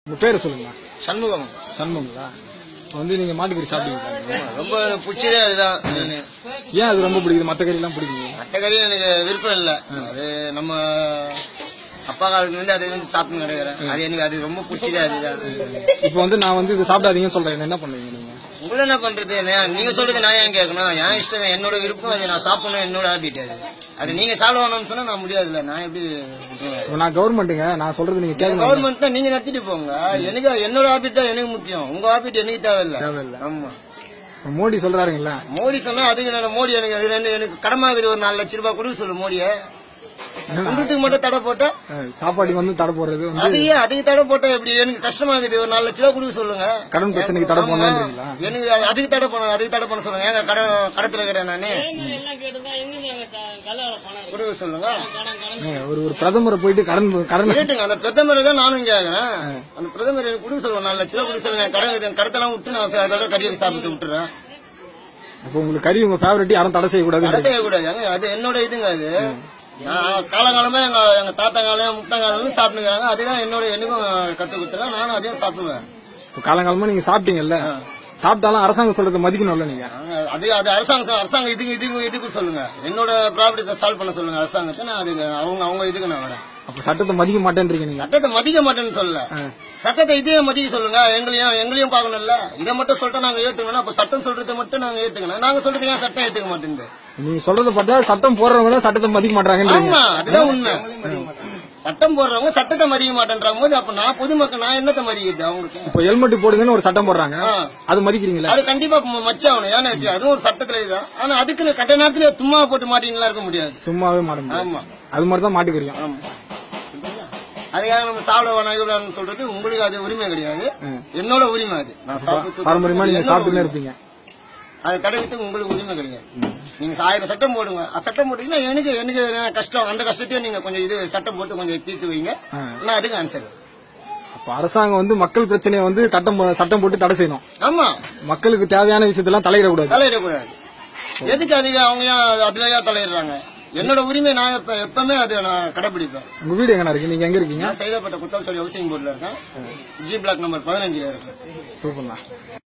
உங்க பேரை சொல்லுங்க. சண்முகம். சண்முகங்களா? வந்து நீங்க மாட்டுக்கறி சாப்பிடுவீங்க? ரொம்ப பிடிச்சதே அதுதான். ஏன் அது ரொம்ப பிடிக்குது? மற்ற கறி எல்லாம் பிடிக்குது? மற்ற கறி எனக்கு விருப்பம் இல்லை. அது நம்ம அப்பா காலத்துல இருந்து அது வந்து சாப்பிட்டு கிடைக்கிறேன். அது எனக்கு அது ரொம்ப பிடிச்சதே அதுதான். இப்ப வந்து நான் வந்து இது சாப்பிடாதீங்கன்னு சொல்றேன், என்ன பண்ணுவீங்க நீங்க? உங்களை என்ன பண்றது? நீங்க சொல்றது நான் ஏன் கேட்கணும்? என் இஷ்டம், என்னோட விருப்பம். அது நான் சாப்பிடணும், என்னோட ஹாபிட். அது நீங்க சாப்பிட வேணும்னு சொன்னா நான் முடியாதுல்ல. நான் எப்படி? நான் கவர்மெண்ட்டுங்க, நான் சொல்றது நீங்க கேட்கணும். கவர்மெண்ட்னா நீங்க நடத்திட்டு போங்க. எனக்கு என்னோட ஹாபிட் தான் எனக்கு முக்கியம். உங்க ஹாபிட் எனக்கு தேவையில்லை. ஆமா. மோடி சொல்றாருங்களா? மோடி சொன்னா அதுக்கு மோடி எனக்கு கடமாக்குது. ஒரு 4 லட்சம் ரூபாய் கொடுக்க சொல்லு மோடிய. குண்டத்துக்கு மட்டும் தடை போட்டா சாப்பாடுக்கு வந்து தடை போடுறது அதுக்கு தடை போட்டா எப்படி? எனக்கு கஷ்டமாக்குது. ஒரு 4 லட்சம் ரூபாய் கொடுக்க சொல்லுங்க. கடன் பிரச்சனைக்கு தடை போடணும்ன்றீங்களா? எனக்கு அதுக்கு தடை பண்ண சொல்லுங்க. ஏங்க கடத்துல இருக்கிறேன் நானு. கொடுக்க சொல்லுங்க. ஒரு பிரதமரை போயிட்டு கடன் கேட்டுங்க. அந்த பிரதமரை தான் நானும் கேக்குறேன். அந்த பிரதமர் எனக்கு கொடுக்க சொல்லுங்க. 4 லட்சம் ரூபாய் கொடுக்க சொல்லுங்க. கடத்தெல்லாம் விட்டு நான் அதோட கறியை சாப்பிட்டு விட்டுறேன். அப்ப உங்களுக்கு கறி உங்க ஃபேவரட், யாரும் தடை செய்யக்கூடாது? தடை செய்யக்கூடாது. அது என்னோட இதுங்க. அது காலங்காலமே எங்க தாத்தா காலம் முட்டாங்காலம் சாப்பிட்டுக்கிறாங்க. அதுதான் எனக்கும் கத்து கொடுத்துறேன். நானும் அதையும் சாப்பிடுவேன். காலங்காலமா நீங்க சாப்பிட்டீங்கல்ல, சாப்பிட்டாலும் அரசாங்கம் சொல்றதை மதிக்கணும்ல நீங்க? அது அரசாங்கம் இதுக்கு சொல்லுங்க. என்னோட ப்ராப்ளத்தை சால்வ் பண்ண சொல்லுங்க அரசாங்கத்தை. நான் அதுக்கு அவங்க இதுக்கு நான் வரேன். அப்ப சட்டத்தை மதிக்க மாட்டேன்றீங்க நீங்க? சட்டத்தை மதிக்க மாட்டேன்னு சொல்லல. சட்டத்தை இதையே மதிக்க சொல்லுங்க. எங்களையும் பாக்கணும்ல. இதை மட்டும் சொல்லிட்டு நாங்க ஏத்துக்கணும். அப்ப சட்டம் சொல்றதை மட்டும் நாங்க ஏத்துக்கணும். நாங்க சொல்றது ஏன் சட்டம் ஏத்துக்க மாட்டேங்குது? நீங்க சொல்றதை பார்த்தா சட்டம் போடுறவங்க தான் சட்டத்தை மதிக்க மாட்டாங்க. அதுதான் உண்மை. சட்டம் போடுறவங்க சட்டத்தை மதிக்க மாட்டேன்றாங்க போது அப்ப நான் பொதுமக்கள் நான் என்னத்தை மதிக்கிறது அவங்களுக்கு? இப்ப ஹெல்மெட் போடுங்கன்னு ஒரு சட்டம் போடுறாங்க, அது மதிக்கிறீங்களா? அது கண்டிப்பா மச்சாகணும். ஏன்னா அதுவும் ஒரு சட்டத்துல இதுதான். ஆனா அதுக்கு கட்ட நேரத்துல சும்மா போட்டு மாட்டீங்களா இருக்க முடியாது. சும்மாவே மாட்ட. ஆமா, அது மாதிரிதான் மாட்டுக்கறியும். ஆமா. அதுக்காக நம்ம சாப்பிட வேணாம் சொல்றது உங்களுக்கு அது உரிமை கிடையாது. என்னோட உரிமை அது. நான் பாரம்பரியமா நீங்க சாப்பிட்டுன்னு இருப்பீங்க. அது தடவிட்டு உங்களுக்கு உரிமை கிடையாது. நீங்க 1000 சட்டம் போடுங்க. சட்டம் போட்டீங்கன்னா எனக்கு கஷ்டம். அந்த கஷ்டத்தையும் நீங்க கொஞ்சம் சட்டம் போட்டு கொஞ்சம் தீர்த்து வைங்க. நான் அதுக்கு ஆன்சர். அப்ப அரசாங்கம் வந்து மக்கள் பிரச்சனையை வந்து சட்டம் போட்டு தடை செய்யணும். ஆமா. மக்களுக்கு தேவையான விஷயத்தெல்லாம் தலையிடக்கூடாது. எதுக்கு அதிகம் அவங்க அதுலயா தலையிடுறாங்க? என்னோட உரிமை நான் எப்பவுமே அதை நான் கடைபிடிப்பேன். உங்க வீடு எங்க இருக்கு? நீங்க எங்க இருக்கீங்க? செய்தப்பட்ட குத்தால்சாடி ஹவுசிங் போர்டுல இருக்கேன். G பிளாக் நம்பர் 15 இருக்கு. சூப்பர்ண்ணா.